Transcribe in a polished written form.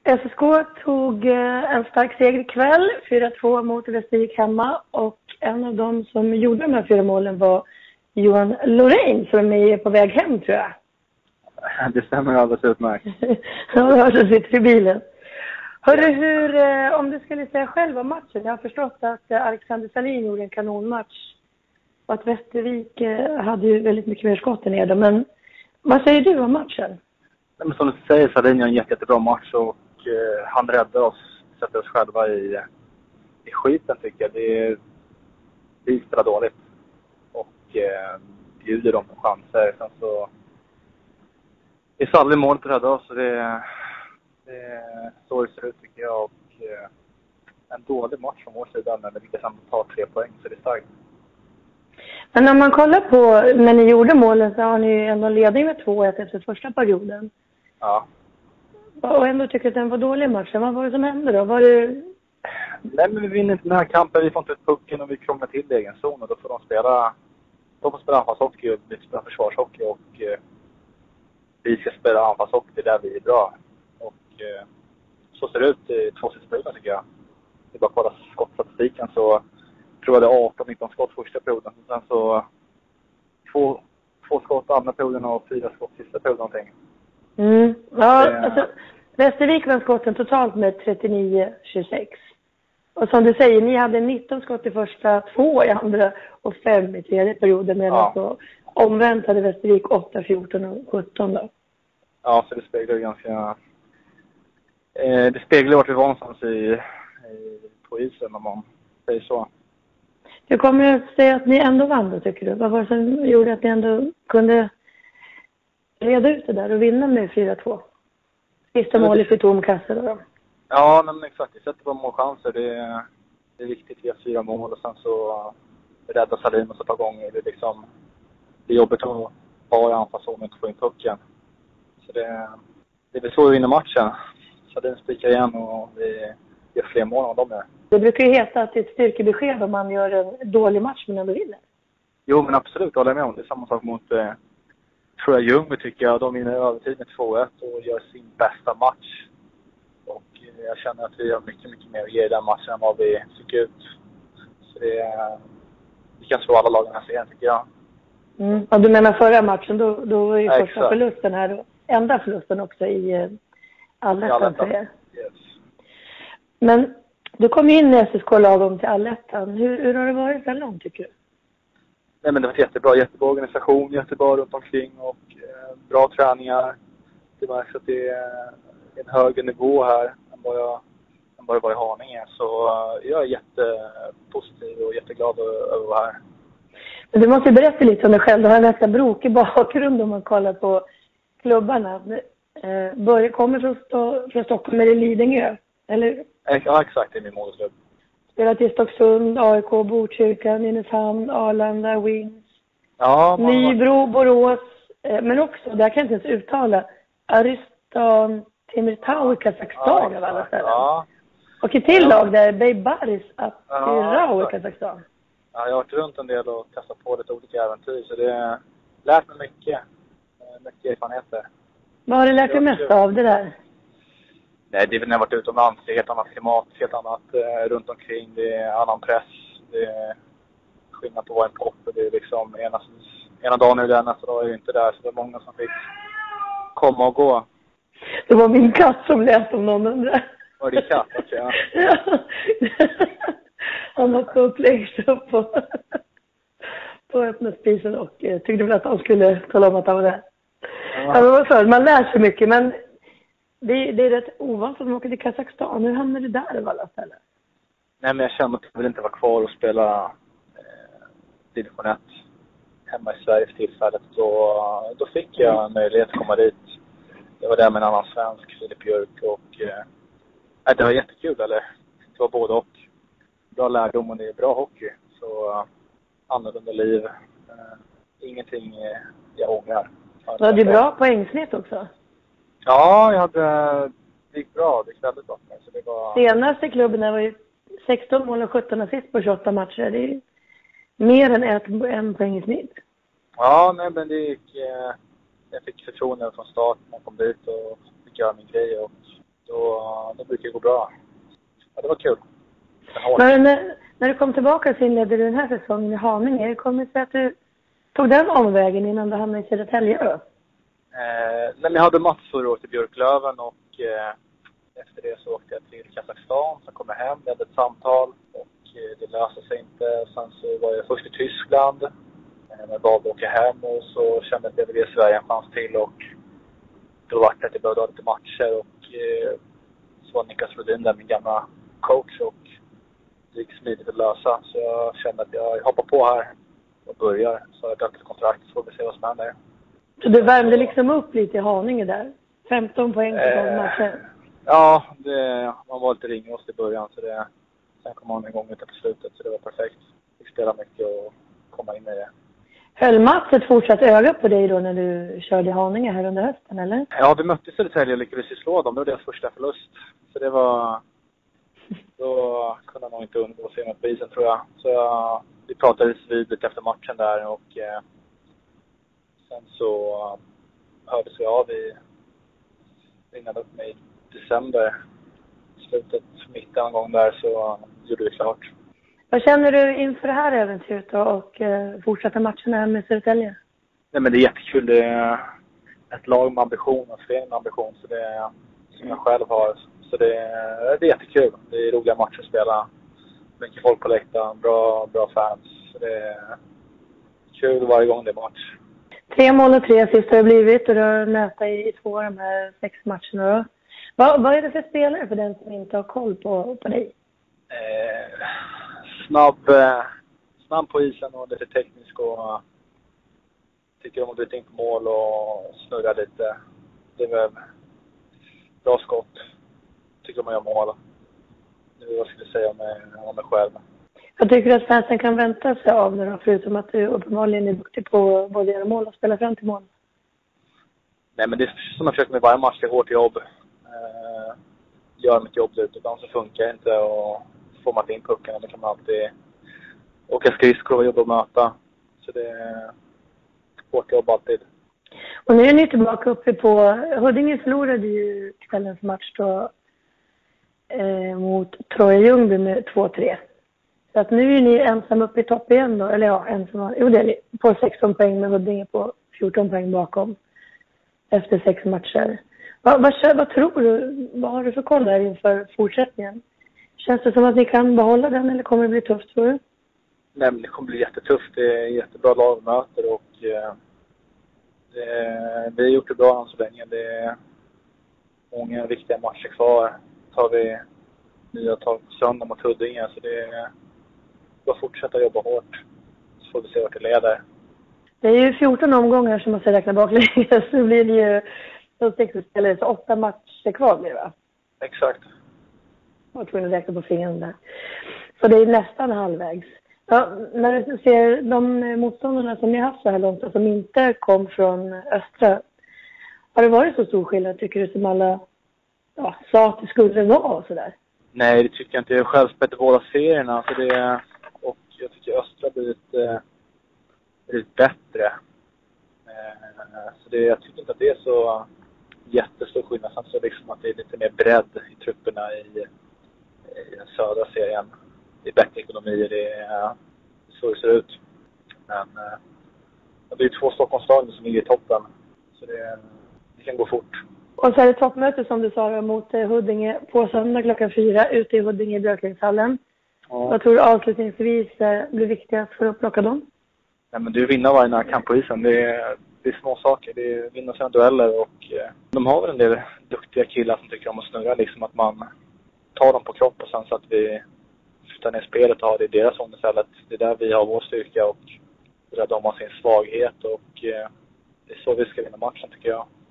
SSK tog en stark seger ikväll, 4-2 mot Västervik hemma, och en av dem som gjorde de här 4 målen var Johan Lorraine som är på väg hem, tror jag. Det stämmer alldeles utmärkt. Ja, det hörs som sitter i bilen. Hörru, om du skulle säga själv om matchen, jag har förstått att Alexander Salin gjorde en kanonmatch och att Västervik hade ju väldigt mycket mer skott än er, men vad säger du om matchen? Men som du säger, Salin gör en jättebra match och han räddar oss, sätter oss själva i skiten, tycker jag. Vi spelar dåligt och bjuder dem chanser. Sen så är Salin målet rädda oss, så det är så det ser ut, tycker jag. Och en dålig match från vår sida, men vi lyckas ändå ta 3 poäng, så det är starkt. Men om man kollar på när ni gjorde målen så har ni ju ändå ledning med 2-1 efter första perioden. Ja. Och ändå tycker att den var dålig matchen. Vad var det som hände då? Var det... Nej, men vi vinner inte den här kampen. Vi får inte ut pucken och vi krånglar till egen zon. Och då får de spela anfallshockey och vi spelar försvarshockey. Och vi ska spela anfallshockey där vi är bra. Och så ser det ut i 2 sista perioden, tycker jag. Det är bara att kolla skottstatistiken, så tror jag det är 18-19 skott första perioden. Sen så 2 skott andra perioden och 4 skott sista perioden någonting. Ja, alltså Västervik vann skotten totalt med 39-26. Och som du säger, ni hade 19 skott i första, 2 i andra och 5 i tredje perioden. Medan så omvänt hade Västervik 8, 14 och 17 då. Ja, så det speglar ganska... det speglar vart vi var någonstans på isen, om man säger så. Hur kommer det att säga att ni ändå vann då, tycker du? Vad var det som gjorde att ni ändå kunde reda ut det där och vinna med 4-2? Sista målet i tom kasse då? Ja, men exakt. Vi sätter på målchanser. Det är viktigt. Vi har 4 mål och sen så räddar Salin och så tar gång. Det är jobbigt att ha i anfallszonen och få in pucken. Så det är väl så vi vinner matchen. Salin spikar igen och vi gör fler mål än de är. Det brukar ju heta att det är ett styrkebesked om man gör en dålig match men ändå vinner. Jo, men absolut. Håller jag med om. Det är samma sak mot tror jag Ljungby, tycker jag. De vinner övertid med 2-1 och gör sin bästa match. Och jag känner att vi har mycket, mycket mer att ge i den matchen än vad vi fick ut. Så vi kan slå alla lagen här serien, tycker jag. Och du menar förra matchen, då var ju första förlusten här. Och enda förlusten också i Allettan. Yes. Men du kom in i SSK-lagom till Allettan. Hur har det varit så långt, tycker du? Nej, men det var jättebra organisation, jättebra runt omkring och bra träningar. Det märks att det är en högre nivå här än vad det var i Haninge. Så jag är jättepositiv och jätteglad över att vara här. Men du måste berätta lite om dig själv. Du har en ganska brokig bakgrund om man kollar på klubbarna. Kommer från Stockholm eller Lidingö, eller? Ja, exakt. Det är min moderklubb. Spelat i Stocksund, AIK, Botkyrka, Nynäshamn, Arlanda, Wings, Nybro, Borås, men också, där kan jag inte ens uttala, Aristan, Temirtau i Kazakstan av alla ställen. Ja. Och ett till lag där, Beibaris, Atirau i Kazakstan. Ja, jag har varit runt en del och testat på lite olika äventyr, så det har lärt mig mycket erfarenheter. Vad har du lärt dig mest av det där? Nej, det är väl när jag varit utomlands. Det är helt annat klimat, helt annat runt omkring. Det är annan press. Det är skillnad på att vara en pop. Det är liksom ena dagen är det där, nästa dag är det inte där. Så det var många som fick komma och gå. Det var min katt som lät om någon undrar. Var det din katt? Ja. Han var på uppläggstupp på öppna spisen och tyckte väl att han skulle tala om att han var där. Ja, men vad så, man lär sig mycket, men det är rätt ovanligt att man åker till Kazakstan. Hur hamnar du där av alla ställen? Nej, men jag kände att jag vill inte vara kvar och spela division 1 hemma i Sverige för tillfället. Då fick jag en möjlighet att komma dit. Jag var där med en annan svensk, Filip Björk. Och det var jättekul, eller? Det var både och. Bra lärdom och det är bra hockey. Så annorlunda liv. Ingenting jag ångrar. Du hade bra poängsnitt också. Ja, det gick bra. Det gick väldigt bra. Så det var... Senaste klubben var ju 16 mål och 17 assist på 28 matcher. Det är mer än en poäng i snitt. Ja, nej, men det gick... Jag fick förtroende från start när jag kom dit och fick göra min grej. Och då brukar det gå bra. Ja, det var kul. Men när du kom tillbaka så inledde du den här säsongen i Haninge. Hur kommer det sig att du tog den omvägen innan du hamnade i Södertälje? Jag hade match förra året i Björklöven och efter det så åkte jag till Kazakstan. Sen kom jag hem, jag hade ett samtal och det löste sig inte. Sen så var jag först i Tyskland. Jag valde att åka hem och så kände jag att jag ville ge Sverige en chans till och då var det att jag behövde ha lite matcher och så var Niklas Rodin där, min gamla coach, och det gick smidigt att lösa. Så jag kände att jag hoppar på här och börjar. Så jag döpt ett kontrakt så får vi se vad som händer. Så du värmde liksom upp lite i Haninge där? 15 poäng på 12 matcher? Ja, man var lite ringrostig i början så sen kom man igång lite på slutet så det var perfekt. Vi spelade mycket och komma in i det. Höll Mats ett fortsatt öga på dig då när du körde i Haninge här under hösten, eller? Ja, vi möttes i Södertälje och lyckades slå dem. Det var deras första förlust. Så det var... Då kunde han nog inte undgå att se något på isen, tror jag. Så vi pratades vid lite efter matchen där och sen så hördes vi av i ringade upp mig i december. Slutet, mitten en gång där så gjorde vi klart. Vad känner du inför det här äventyret då och fortsätta matcherna här med Södertälje? Nej, men det är jättekul. Det är ett lag med ambition och förening med ambition så det är som jag själv har. Så det är jättekul. Det är roliga matcher att spela. Mycket folk på läktaren, bra fans. Så det är kul varje gång det är match. 3 mål och 3 assist har det blivit och du har nötat i 2 av de här 6 matcherna då. Vad är det för spelare för den som inte har koll på dig? Snabb på isen och lite teknisk och tycker om att bryta in på mål och snurra lite. Det är väl bra skott. Tycker om att göra mål. Det är vad jag skulle säga om mig själv. Jag tycker att fansen kan vänta sig av det då, förutom att du uppenbarligen är duktig på både att göra mål och spela fram till mål? Nej, men det är som jag försöker med varje match. Det är hårt jobb. Gör mitt jobb ut. Ibland så funkar det inte och får man inte in pucken. Då kan man alltid åka skridskor och jobba och möta. Så det är hårt jobb alltid. Och nu är ni tillbaka uppe på... Huddinge förlorade ju kvällens match då mot Troja Ljungby med 2-3. Så att nu är ni ensam uppe i topp igen då. Eller ja, ensam. Jo, det är ni. På 16 poäng med Huddinge på 14 poäng bakom. Efter 6 matcher. Vad tror du? Vad har du för koll där inför fortsättningen? Känns det som att ni kan behålla den eller kommer det bli tufft, tror du? Nej, men det kommer bli jättetufft. Det är jättebra lagmöter och vi har gjort det bra än så länge. Det är många viktiga matcher kvar. Tar vi nya tag på söndag mot Huddinge så det är bara fortsätta jobba hårt. Så får vi se vart det leder. Det är ju 14 omgångar som man ska räkna baklänges. Så blir det ju så 6 spelare, så 8 matcher kvar blir det, va? Exakt. Jag tror att räkna på fingrarna där. Så det är nästan halvvägs. Ja, när du ser de motståndarna som ni har haft så här långt och som inte kom från östra, har det varit så stor skillnad tycker du som alla sa att det skulle vara och sådär? Nej, det tycker jag inte. Jag har själv spelat båda serierna så och jag tycker östra blivit bättre. Så jag tycker inte att det är så jättestor skillnad. Sen så liksom att det är lite mer bredd i trupperna i den södra serien. Det är bättre ekonomi, det är så det ser ut. Men det är 2 Stockholmslag som ligger i toppen. Så det kan gå fort. Och så är det toppmöte som du sa mot Huddinge på söndag klockan 4 ute i Huddinge i Björklingshallen. Ja. Vad tror du avslutningsvis blir viktigast för att plocka dem? Nej, men du vinner varje närkamp på isen. Det är små saker. Det är vinna sina dueller och de har väl en del duktiga killar som tycker om att snurra. Liksom att man tar dem på kropp och sen så att vi flyttar ner spelet och har det i deras zon istället. Det är där vi har vår styrka och det är där de har sin svaghet och det är så vi ska vinna matchen tycker jag.